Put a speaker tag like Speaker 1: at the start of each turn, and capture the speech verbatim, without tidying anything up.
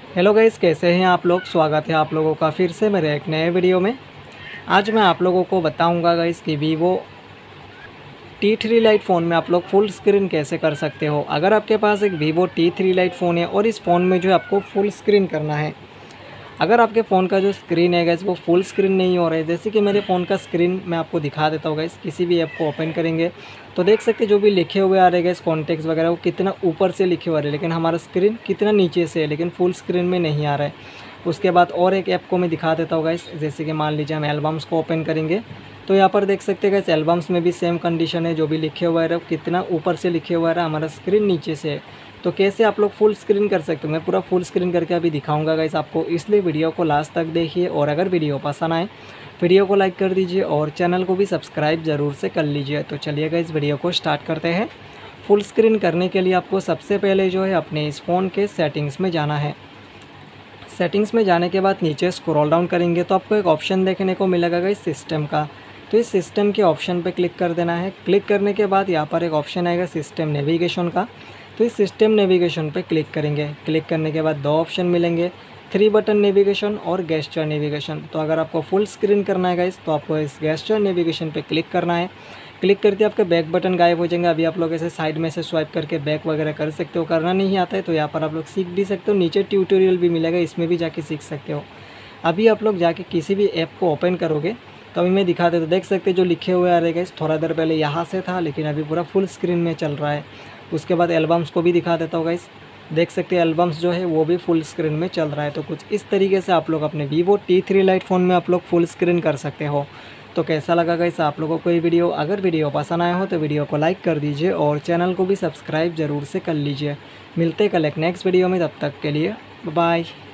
Speaker 1: Hello guys, कैसे हैं आप लोग। स्वागत है आप लोगों का फिर से मेरे एक नए वीडियो में। आज मैं आप लोगों को बताऊंगा गाइस कि Vivo T three lite phone में आप लोग फुल स्क्रीन कैसे कर सकते हो। अगर आपके पास एक Vivo T three lite phone है और इस फ़ोन में जो है आपको फुल स्क्रीन करना है, अगर आपके फ़ोन का जो स्क्रीन है गाइस वो फुल स्क्रीन नहीं हो रहा है, जैसे कि मेरे फ़ोन का स्क्रीन मैं आपको दिखा देता हूँ गाइस। किसी भी ऐप को ओपन करेंगे तो देख सकते जो भी लिखे हुए आ रहे हैं गाइस, कॉन्टेक्ट्स वगैरह वो कितना ऊपर से लिखे हुए आ रहे हैं, लेकिन हमारा स्क्रीन कितना नीचे से है, लेकिन फुल स्क्रीन में नहीं आ रहा है। उसके बाद और एक ऐप को मैं दिखा देता हूँ गाइस, जैसे कि मान लीजिए हम एल्बम्स को ओपन करेंगे तो यहाँ पर देख सकते हैं गाइस, एल्बम्स में भी सेम कंडीशन है। जो भी लिखे हुआ है कितना ऊपर से लिखे हुआ है, हमारा स्क्रीन नीचे से है। तो कैसे आप लोग फुल स्क्रीन कर सकते हो, मैं पूरा फुल स्क्रीन करके अभी दिखाऊंगा गाइस आपको, इसलिए वीडियो को लास्ट तक देखिए। और अगर वीडियो पसंद आए वीडियो को लाइक कर दीजिए और चैनल को भी सब्सक्राइब ज़रूर से कर लीजिए। तो चलिए गाइस वीडियो को स्टार्ट करते हैं। फुल स्क्रीन करने के लिए आपको सबसे पहले जो है अपने इस फ़ोन के सेटिंग्स में जाना है। सेटिंग्स में जाने के बाद नीचे स्क्रॉल डाउन करेंगे तो आपको एक ऑप्शन देखने को मिलेगा गाइस सिस्टम का। तो इस सिस्टम के ऑप्शन पे क्लिक कर देना है। क्लिक करने के बाद यहाँ पर एक ऑप्शन आएगा सिस्टम नेविगेशन का। तो इस सिस्टम नेविगेशन पे क्लिक करेंगे। क्लिक करने के बाद दो ऑप्शन मिलेंगे, थ्री बटन नेविगेशन और गेस्चर नेविगेशन। तो अगर आपको फुल स्क्रीन करना है गाइस तो आपको इस गेस्चर नेविगेशन पे क्लिक करना है। क्लिक करते आपके बैक बटन गायब हो जाएंगे। अभी आप लोग ऐसे साइड में से स्वाइप करके बैक वगैरह कर सकते हो, करना नहीं आता है तो यहाँ पर आप लोग सीख भी सकते हो। नीचे ट्यूटोरियल भी मिलेगा, इसमें भी जाके सीख सकते हो। अभी आप लोग जाके किसी भी ऐप को ओपन करोगे तो अभी मैं दिखा देता हूँ। देख सकते जो लिखे हुए आ रहे गाइस, थोड़ा देर पहले यहाँ से था लेकिन अभी पूरा फुल स्क्रीन में चल रहा है। उसके बाद एल्बम्स को भी दिखा देता हूँ गाइस, देख सकते हैं एल्बम्स जो है वो भी फुल स्क्रीन में चल रहा है। तो कुछ इस तरीके से आप लोग अपने Vivo T three lite phone में आप लोग फुल स्क्रीन कर सकते हो। तो कैसा लगा गाइस आप लोगों को ये वीडियो। अगर वीडियो पसंद आया हो तो वीडियो को लाइक कर दीजिए और चैनल को भी सब्सक्राइब ज़रूर से कर लीजिए। मिलते कल एक नेक्स्ट वीडियो में, तब तक के लिए बाय।